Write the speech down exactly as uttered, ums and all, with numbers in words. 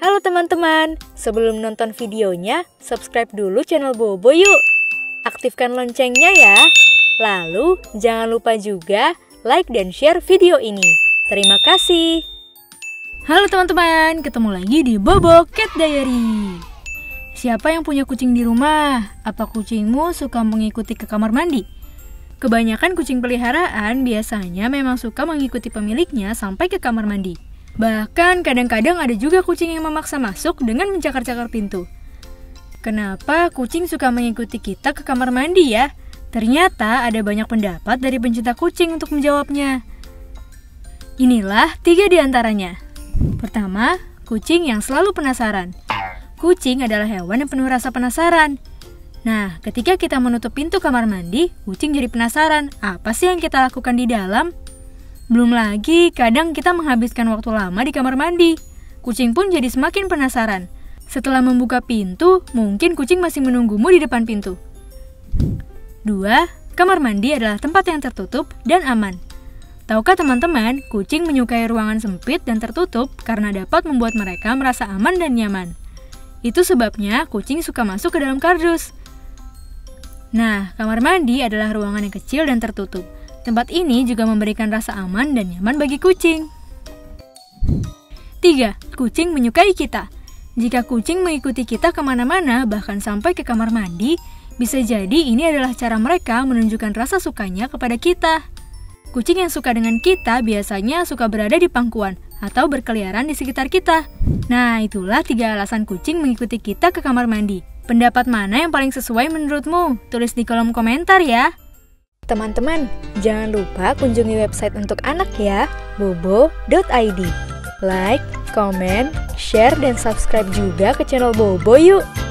Halo teman-teman, sebelum nonton videonya, subscribe dulu channel Bobo yuk. Aktifkan loncengnya ya. Lalu, jangan lupa juga like dan share video ini. Terima kasih. Halo teman-teman, ketemu lagi di Bobo Cat Diary. Siapa yang punya kucing di rumah? Apa kucingmu suka mengikuti ke kamar mandi? Kebanyakan kucing peliharaan biasanya memang suka mengikuti pemiliknya sampai ke kamar mandi. Bahkan kadang-kadang ada juga kucing yang memaksa masuk dengan mencakar-cakar pintu. Kenapa kucing suka mengikuti kita ke kamar mandi ya? Ternyata ada banyak pendapat dari pencinta kucing untuk menjawabnya. Inilah tiga di antaranya. Pertama, kucing yang selalu penasaran. Kucing adalah hewan yang penuh rasa penasaran. Nah, ketika kita menutup pintu kamar mandi, kucing jadi penasaran, apa sih yang kita lakukan di dalam? Belum lagi, kadang kita menghabiskan waktu lama di kamar mandi. Kucing pun jadi semakin penasaran. Setelah membuka pintu, mungkin kucing masih menunggumu di depan pintu. Dua, kamar mandi adalah tempat yang tertutup dan aman. Tahukah teman-teman, kucing menyukai ruangan sempit dan tertutup karena dapat membuat mereka merasa aman dan nyaman. Itu sebabnya kucing suka masuk ke dalam kardus. Nah, kamar mandi adalah ruangan yang kecil dan tertutup. Tempat ini juga memberikan rasa aman dan nyaman bagi kucing. Tiga, kucing menyukai kita. Jika kucing mengikuti kita kemana-mana, bahkan sampai ke kamar mandi, bisa jadi ini adalah cara mereka menunjukkan rasa sukanya kepada kita. Kucing yang suka dengan kita biasanya suka berada di pangkuan atau berkeliaran di sekitar kita. Nah, itulah tiga alasan kucing mengikuti kita ke kamar mandi. Pendapat mana yang paling sesuai menurutmu? Tulis di kolom komentar ya. Teman-teman, jangan lupa kunjungi website untuk anak ya, bobo dot i d. Like, comment, share, dan subscribe juga ke channel Bobo yuk.